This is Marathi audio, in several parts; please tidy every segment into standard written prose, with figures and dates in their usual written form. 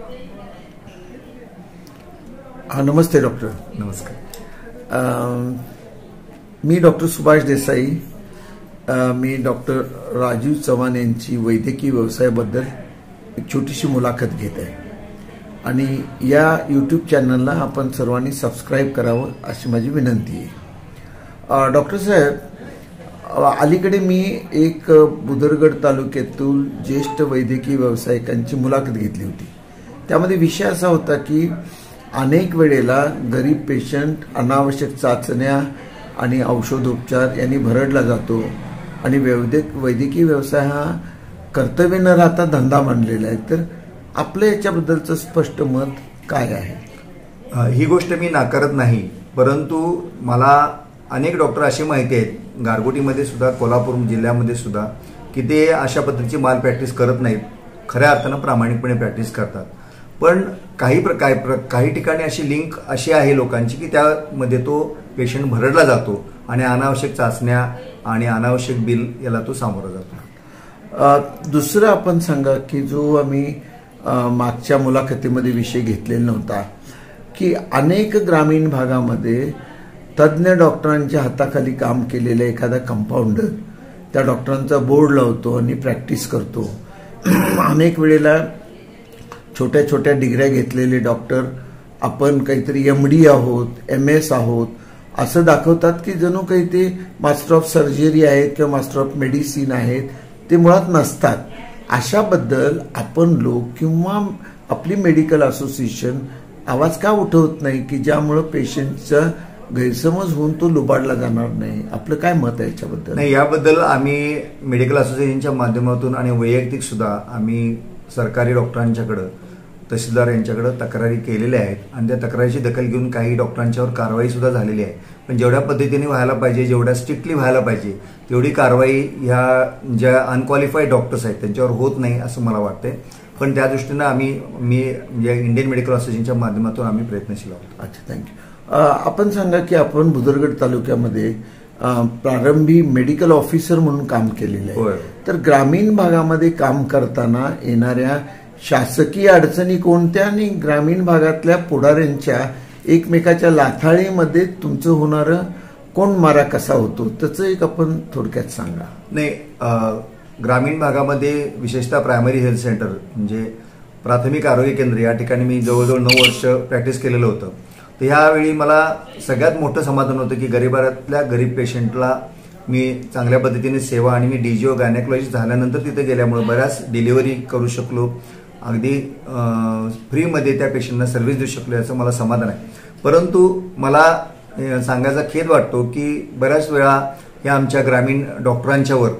नमस्ते डॉक्टर. नमस्कार. मी डॉक्टर सुभाष देसाई. मी डॉक्टर राजीव चव्हाण यांची वैद्यकीय व्यवसायाबद्दल एक छोटीशी मुलाखत घेत आहे आणि या यूट्यूब चॅनलला आपण सर्वांनी सबस्क्राईब करावं अशी माझी विनंती आहे. डॉक्टर साहेब, अलीकडे मी एक बुदरगड तालुक्यातील ज्येष्ठ वैद्यकीय व्यावसायिकांची मुलाखत घेतली होती. त्यामध्ये विषय असा होता की अनेक वेळेला गरीब पेशंट अनावश्यक चाचण्या आणि औषधोपचार यांनी भरडला जातो आणि वैद्यकीय व्यवसाय हा कर्तव्य न राहता धंदा मानलेला आहे. तर आपलं याच्याबद्दलचं स्पष्ट मत काय आहे? ही गोष्ट मी नाकारत नाही, परंतु मला अनेक डॉक्टर अशी माहिती आहेत गारगोटीमध्ये सुद्धा, कोल्हापूर जिल्ह्यामध्ये सुद्धा, की ते अशा पद्धतीची माल प्रॅक्टिस करत नाहीत, खऱ्या अर्थानं प्रामाणिकपणे प्रॅक्टिस करतात. पण काही ठिकाणी अशी लिंक अशी आहे लोकांची की त्यामध्ये तो पेशंट भरडला जातो आणि अनावश्यक चाचण्या आणि अनावश्यक बिल याला तो सामोरा जातो. दुसरं आपण सांगा की जो आम्ही मागच्या मुलाखतीमध्ये विषय घेतलेला नव्हता की अनेक ग्रामीण भागामध्ये तज्ज्ञ डॉक्टरांच्या हाताखाली काम केलेला एखादा कंपाऊंडर त्या डॉक्टरांचा बोर्ड लावतो आणि प्रॅक्टिस करतो. अनेक वेळेला छोट्या छोट्या डिग्र्या घेतलेले डॉक्टर आपण काहीतरी MD आहोत, MS आहोत असं दाखवतात की जणू काही ते मास्टर ऑफ सर्जरी आहेत किंवा मास्टर ऑफ मेडिसिन आहेत, ते मुळात नसतात. अशाबद्दल आपण लोक किंवा आपली मेडिकल असोसिएशन आवाज का उठवत नाही की ज्यामुळे पेशंटचा गैरसमज होऊन तो लुबाडला जाणार नाही? आपलं काय मत आहे याच्याबद्दल? नाही, याबद्दल आम्ही मेडिकल असोसिएशनच्या माध्यमातून आणि वैयक्तिक सुद्धा आम्ही सरकारी डॉक्टरांच्याकडं, तहसीलदार यांच्याकडे तक्रारी केलेल्या आहेत आणि त्या तक्रारीची दखल घेऊन काही डॉक्टरांच्यावर कारवाई सुद्धा झालेली आहे. पण जेवढ्या पद्धतीने व्हायला पाहिजे, जेवढ्या स्ट्रिक्टली व्हायला पाहिजे तेवढी कारवाई ह्या ज्या अनक्वालिफाईड डॉक्टर्स आहेत त्यांच्यावर होत नाही असं मला वाटतंय. पण त्या दृष्टीनं मी इंडियन मेडिकल असोसिएशनच्या माध्यमातून आम्ही प्रयत्नशील आहोत. अच्छा, थँक्यू. आपण सांगा की आपण बुदरगड तालुक्यामध्ये प्रारंभी मेडिकल ऑफिसर म्हणून काम केलेलं आहे. तर ग्रामीण भागामध्ये काम करताना येणाऱ्या शासकीय अडचणी कोणत्या आणि ग्रामीण भागातल्या पुढाऱ्यांच्या एकमेकाच्या लाथाळीमध्ये तुमचं होणारं कोण मारा कसा होतो त्याचं एक आपण थोडक्यात सांगा. नाही, ग्रामीण भागामध्ये विशेषतः प्रायमरी हेल्थ सेंटर म्हणजे प्राथमिक आरोग्य केंद्र या ठिकाणी मी जवळजवळ 9 वर्ष प्रॅक्टिस केलेलं होतं. तर ह्यावेळी मला सगळ्यात मोठं समाधान होतं की गरीबातल्या गरीब पेशंटला मी चांगल्या पद्धतीने सेवा आणि मी DGO गायनेकोलॉजिस्ट झाल्यानंतर तिथे गेल्यामुळे बऱ्याच डिलिव्हरी करू शकलो, अगदी फ्रीमध्ये त्या पेशंटना सर्व्हिस देऊ शकलो याचं मला समाधान आहे. परंतु मला सांगायचा खेद वाटतो की बऱ्याच वेळा या आमच्या ग्रामीण डॉक्टरांच्यावर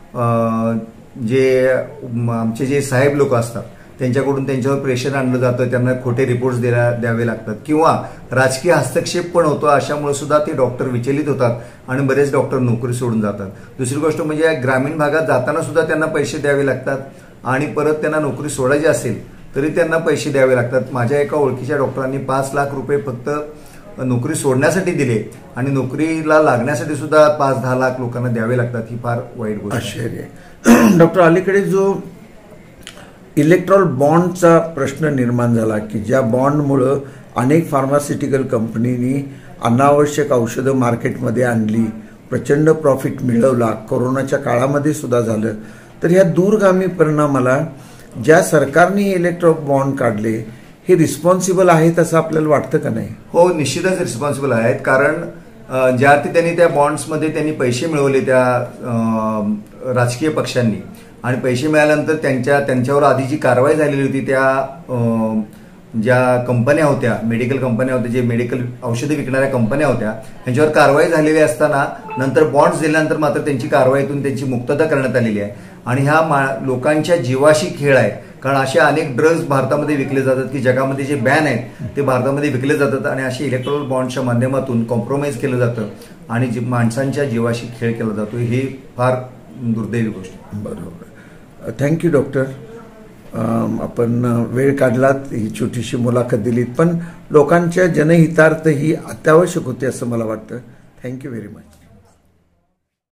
आमचे जे साहेब लोक असतात त्यांच्याकडून त्यांच्यावर प्रेशर आणलं जातं, त्यांना खोटे रिपोर्ट्स द्यावे लागतात किंवा राजकीय हस्तक्षेप पण होतो. अशामुळे सुद्धा ते डॉक्टर विचलित होतात आणि बरेच डॉक्टर नोकरी सोडून जातात. दुसरी गोष्ट म्हणजे ग्रामीण भागात जाताना सुद्धा त्यांना पैसे द्यावे लागतात आणि परत त्यांना नोकरी सोडायची असेल तरी त्यांना पैसे द्यावे लागतात. माझ्या एका ओळखीच्या डॉक्टरांनी 5 लाख रुपये फक्त नोकरी सोडण्यासाठी दिले आणि नोकरीला लागण्यासाठी सुद्धा 5-10 लाख लोकांना द्यावे लागतात. ही फार वाईट गोष्ट आहे. डॉक्टर, अलीकडे जो इलेक्ट्रॉल बॉन्डचा प्रश्न निर्माण झाला की ज्या बॉन्डमुळं अनेक फार्मास्युटिकल कंपनीनी अनावश्यक औषधं मार्केटमध्ये आणली, प्रचंड प्रॉफिट मिळवला, कोरोनाच्या काळामध्ये सुद्धा झालं. तर ह्या दूरगामी परिणामाला ज्या सरकारने इलेक्ट्रॉल बॉन्ड काढले हे रिस्पॉन्सिबल आहेत असं आपल्याला वाटतं का नाही? हो, निश्चितच रिस्पॉन्सिबल आहेत. कारण ज्या अर्थी त्यांनी त्या बॉन्ड्समध्ये त्यांनी पैसे मिळवले त्या राजकीय पक्षांनी आणि पैसे मिळाल्यानंतर त्यांच्यावर आधी जी कारवाई झालेली होती त्या ज्या कंपन्या होत्या, मेडिकल कंपन्या होत्या, जे मेडिकल औषधं विकणाऱ्या कंपन्या होत्या, त्यांच्यावर कारवाई झालेली असताना नंतर बॉन्ड्स दिल्यानंतर मात्र त्यांची कारवाईतून त्यांची मुक्तता करण्यात आलेली आहे. आणि ह्या लोकांच्या जीवाशी खेळ आहे. कारण असे अनेक ड्रग्ज भारतामध्ये विकले जातात की जगामध्ये जे बॅन आहेत ते भारतामध्ये विकले जातात आणि असे इलेक्ट्रॉल बॉन्डच्या माध्यमातून कॉम्प्रोमाइज केलं जातं आणि माणसांच्या जीवाशी खेळ केला जातो. ही फार दुर्दैवी गोष्ट. बरोबर. Thank you doctor. आपण वेळ काढलात, ही छोटीशी मुलाखत दिलीत, पण लोकांच्या जनहितार्थ ही अत्यावश्यक होती असं मला वाटतं. Thank you very much.